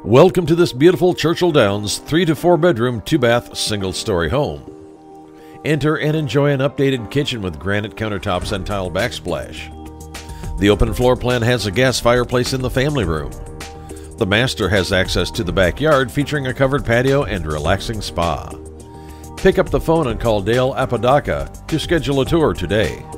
Welcome to this beautiful Churchill Downs 3 to 4 bedroom, 2-bath, single-story home. Enter and enjoy an updated kitchen with granite countertops and tile backsplash. The open floor plan has a gas fireplace in the family room. The master has access to the backyard featuring a covered patio and relaxing spa. Pick up the phone and call Dale Apodaca to schedule a tour today.